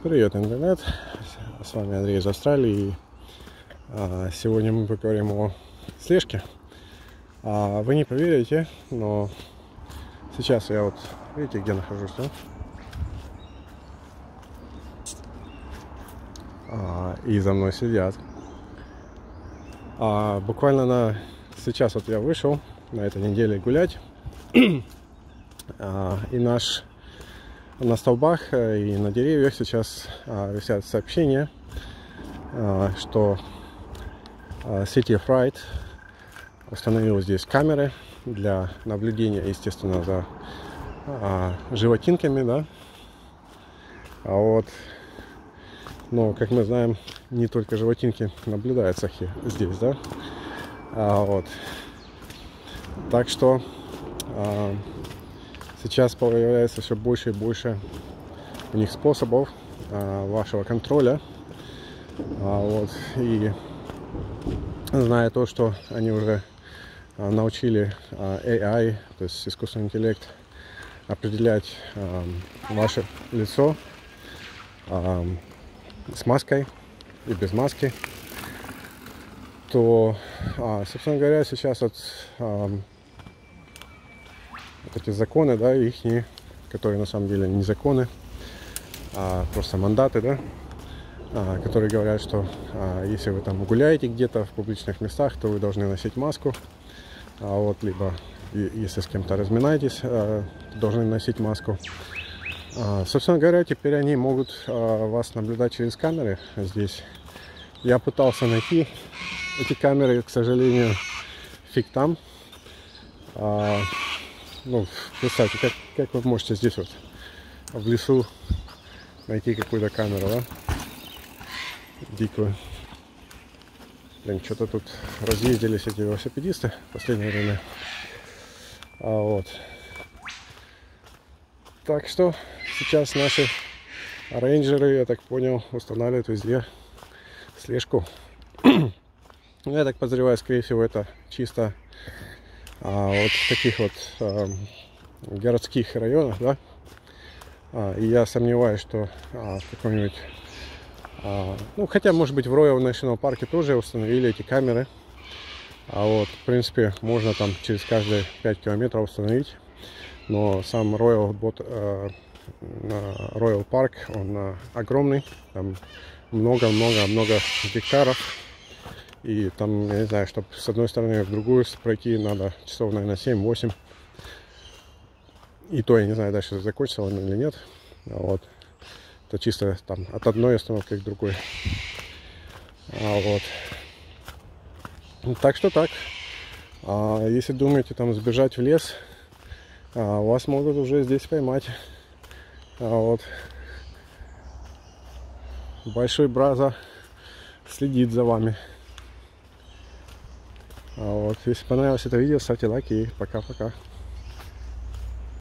Привет, интернет! С вами Андрей из Австралии. Сегодня мы поговорим о слежке. Вы не поверите, но сейчас я вот, видите, где нахожусь, да? И за мной следят. Буквально сейчас вот я вышел на этой неделе гулять, и на столбах и на деревьях сейчас висят сообщения, что City of Right установил здесь камеры для наблюдения, естественно, за животинками, да. Но, как мы знаем, не только животинки наблюдаются здесь, да. Так что сейчас появляется все больше и больше у них способов вашего контроля. И зная то, что они уже научили AI, то есть искусственный интеллект, определять ваше лицо с маской и без маски, то, собственно говоря, сейчас эти законы, да, ихние, которые на самом деле не законы, а просто мандаты, да, которые говорят, что если вы там гуляете где-то в публичных местах, то вы должны носить маску, либо если с кем-то разминаетесь, должны носить маску. Собственно говоря, теперь они могут вас наблюдать через камеры здесь. Я пытался найти эти камеры, к сожалению, фиг там. Представьте, как вы можете здесь вот в лесу найти какую-то камеру, да? Дикую. Блин, что-то тут разъездились эти велосипедисты в последнее время. Так что сейчас наши рейнджеры, я так понял, устанавливают везде слежку. Я так подозреваю, скорее всего, это чисто вот в таких вот городских районах, да. И я сомневаюсь, что в каком-нибудь, хотя, может быть, в Royal National Park тоже установили эти камеры. В принципе, можно там через каждые 5 километров установить. Но сам Royal Park, он огромный, там много гектаров. И там, я не знаю, чтобы с одной стороны в другую пройти, надо часов, наверное, 7-8. И то я не знаю, дальше закончится он или нет. Это чисто там от одной остановки к другой. Так что так. Если думаете там сбежать в лес, вас могут уже здесь поймать. Большой браза следит за вами. Если понравилось это видео, ставьте лайки и пока-пока.